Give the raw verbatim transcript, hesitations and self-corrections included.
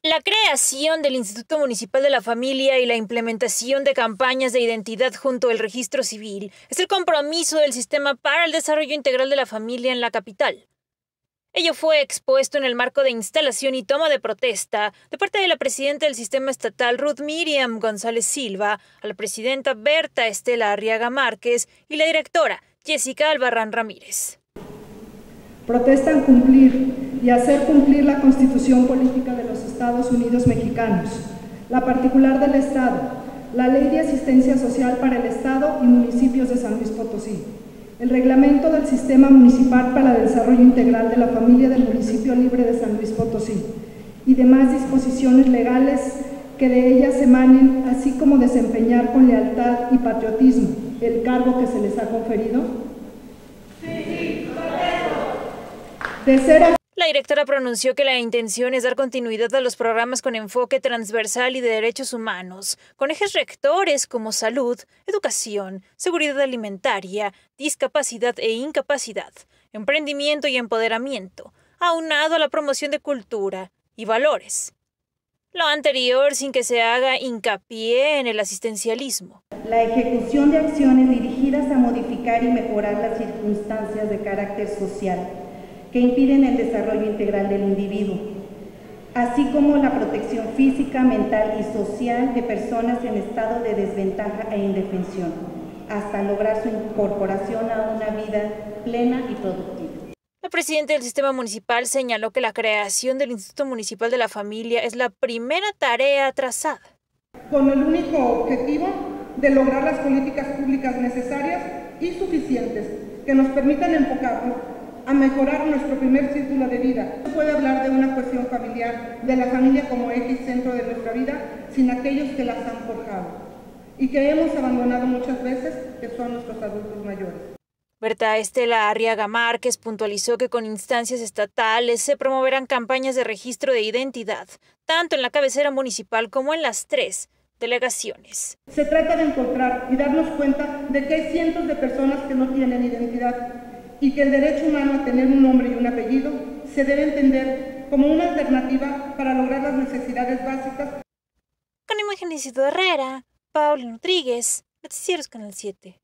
La creación del Instituto Municipal de la Familia y la implementación de campañas de identidad junto al registro civil es el compromiso del Sistema para el Desarrollo Integral de la Familia en la capital. Ello fue expuesto en el marco de instalación y toma de protesta de parte de la presidenta del Sistema Estatal Ruth Miriam González Silva, a la presidenta Berta Estela Arriaga Márquez y la directora Jessica Albarrán Ramírez. Protestan cumplir y hacer cumplir la Constitución Política de los Estados Unidos Mexicanos, la particular del Estado, la Ley de Asistencia Social para el Estado y municipios de San Luis Potosí, el Reglamento del Sistema Municipal para el Desarrollo Integral de la Familia del Municipio Libre de San Luis Potosí y demás disposiciones legales que de ellas emanen, así como desempeñar con lealtad y patriotismo el cargo que se les ha conferido. Sí, sí, de ser a... La directora pronunció que la intención es dar continuidad a los programas con enfoque transversal y de derechos humanos, con ejes rectores como salud, educación, seguridad alimentaria, discapacidad e incapacidad, emprendimiento y empoderamiento, aunado a la promoción de cultura y valores. Lo anterior sin que se haga hincapié en el asistencialismo. La ejecución de acciones dirigidas a modificar y mejorar las circunstancias de carácter social que impiden el desarrollo integral del individuo, así como la protección física, mental y social de personas en estado de desventaja e indefensión, hasta lograr su incorporación a una vida plena y productiva. La presidenta del Sistema Municipal señaló que la creación del Instituto Municipal de la Familia es la primera tarea trazada, con el único objetivo de lograr las políticas públicas necesarias y suficientes que nos permitan enfocarnos a mejorar nuestro primer círculo de vida. No se puede hablar de una cuestión familiar, de la familia como eje centro de nuestra vida, sin aquellos que las han forjado y que hemos abandonado muchas veces, que son nuestros adultos mayores. Berta Estela Arriaga Márquez puntualizó que con instancias estatales se promoverán campañas de registro de identidad, tanto en la cabecera municipal como en las tres delegaciones. Se trata de encontrar y darnos cuenta de que hay cientos de personas que no tienen identidad y que el derecho humano a tener un nombre y un apellido se debe entender como una alternativa para lograr las necesidades básicas. Con imagen de Isidro Herrera, Paula Rodríguez, Noticieros Canal siete.